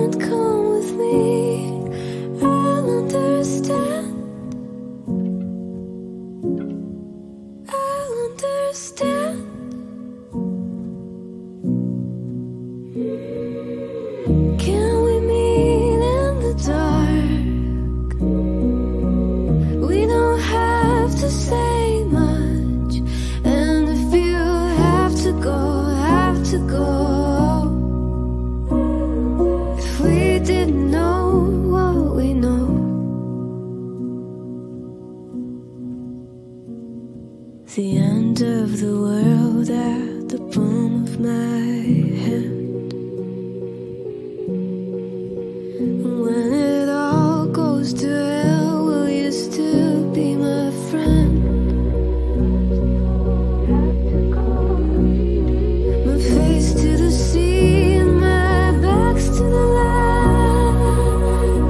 can't come with me, I'll understand. I'll understand. Can we meet in the dark? We don't have to say much, and if you have to go, have to go. If we didn't know what we know, the end of the world at the palm of my hand. When it all goes to hell, will you still be my friend? My face to the sea and my back's to the land.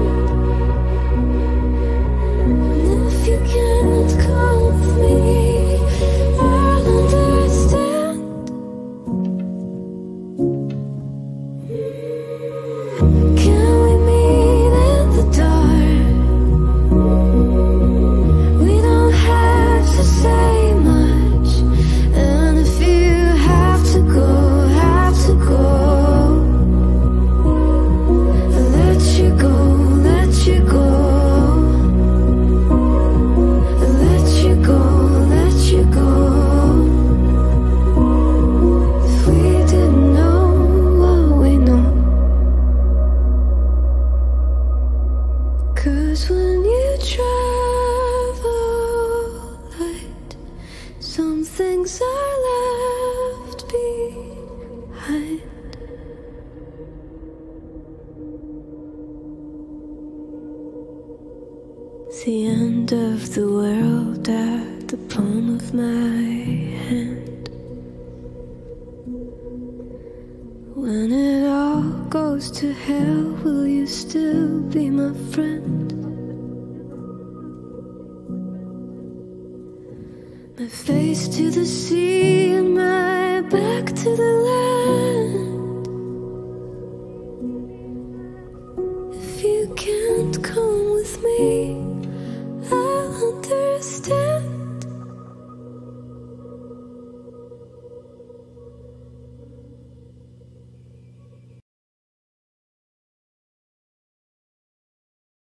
And if you can't come with me, I'll understand. Can we meet in the dark? We don't have to say much, and if you have to go, have to go. I'll let you go, let you go. I'll let you go, let you go. If we didn't know what we know. 'Cause when you travel light, some things are left behind. The end of the world at the palm of my hand. When it all goes to hell, will you still be my friend? My face to the sea and my back to the land. If you can't come with me,